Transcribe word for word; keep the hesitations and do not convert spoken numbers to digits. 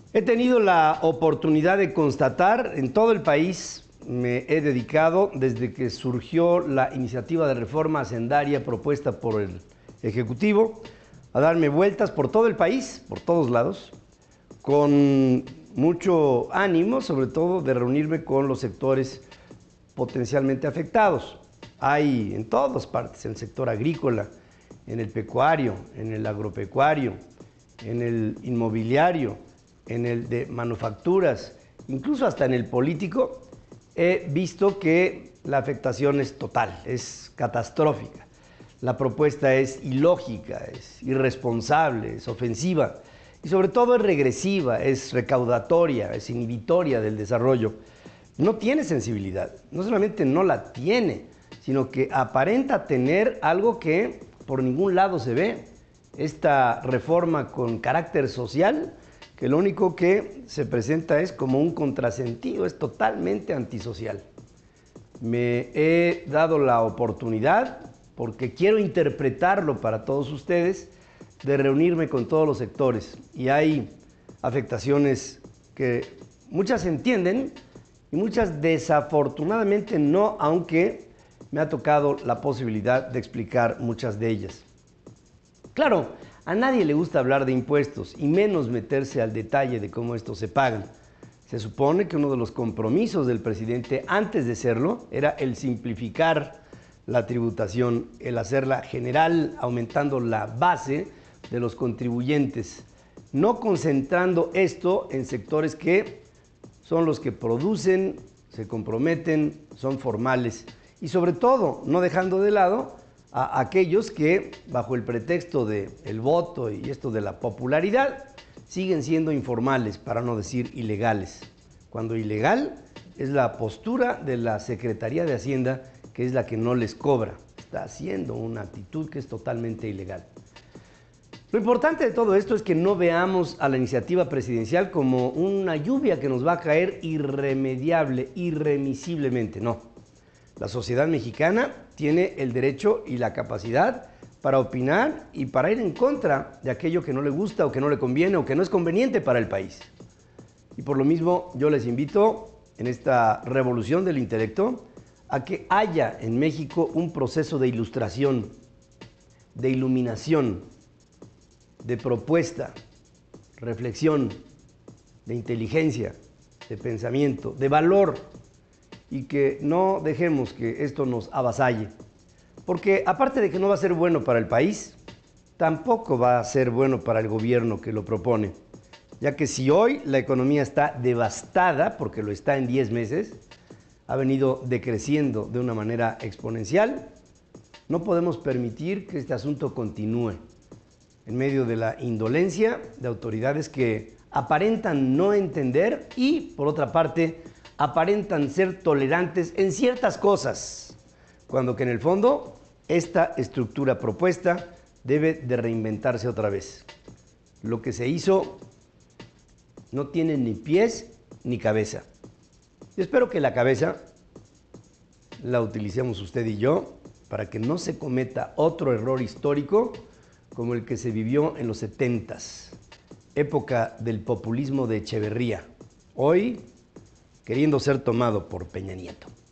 He tenido la oportunidad de constatar en todo el país, me he dedicado desde que surgió la iniciativa de reforma hacendaria propuesta por el Ejecutivo, a darme vueltas por todo el país, por todos lados, con mucho ánimo, sobre todo de reunirme con los sectores potencialmente afectados. Hay en todas partes, en el sector agrícola, en el pecuario, en el agropecuario, en el inmobiliario, en el de manufacturas, incluso hasta en el político, he visto que la afectación es total, es catastrófica. La propuesta es ilógica, es irresponsable, es ofensiva y sobre todo es regresiva, es recaudatoria, es inhibitoria del desarrollo. No tiene sensibilidad, no solamente no la tiene, sino que aparenta tener algo que por ningún lado se ve. Esta reforma con carácter social, que lo único que se presenta es como un contrasentido, es totalmente antisocial. Me he dado la oportunidad, porque quiero interpretarlo para todos ustedes, de reunirme con todos los sectores. Y hay afectaciones que muchas entienden y muchas desafortunadamente no, aunque me ha tocado la posibilidad de explicar muchas de ellas. Claro, a nadie le gusta hablar de impuestos y menos meterse al detalle de cómo estos se pagan. Se supone que uno de los compromisos del presidente antes de serlo era el simplificar la tributación, el hacerla general, aumentando la base de los contribuyentes, no concentrando esto en sectores que son los que producen, se comprometen, son formales y sobre todo no dejando de lado a aquellos que, bajo el pretexto del voto y esto de la popularidad, siguen siendo informales, para no decir ilegales. Cuando ilegal es la postura de la Secretaría de Hacienda, que es la que no les cobra. Está haciendo una actitud que es totalmente ilegal. Lo importante de todo esto es que no veamos a la iniciativa presidencial como una lluvia que nos va a caer irremediable, irremisiblemente, no. La sociedad mexicana tiene el derecho y la capacidad para opinar y para ir en contra de aquello que no le gusta o que no le conviene o que no es conveniente para el país. Y por lo mismo yo les invito en esta revolución del intelecto a que haya en México un proceso de ilustración, de iluminación, de propuesta, reflexión, de inteligencia, de pensamiento, de valor, y que no dejemos que esto nos avasalle. Porque aparte de que no va a ser bueno para el país, tampoco va a ser bueno para el gobierno que lo propone. Ya que si hoy la economía está devastada, porque lo está en diez meses, ha venido decreciendo de una manera exponencial, no podemos permitir que este asunto continúe en medio de la indolencia de autoridades que aparentan no entender y, por otra parte, aparentan ser tolerantes en ciertas cosas, cuando que en el fondo esta estructura propuesta debe de reinventarse otra vez. Lo que se hizo no tiene ni pies ni cabeza. Yo espero que la cabeza la utilicemos usted y yo para que no se cometa otro error histórico como el que se vivió en los setentas, época del populismo de Echeverría, hoy queriendo ser tomado por Peña Nieto.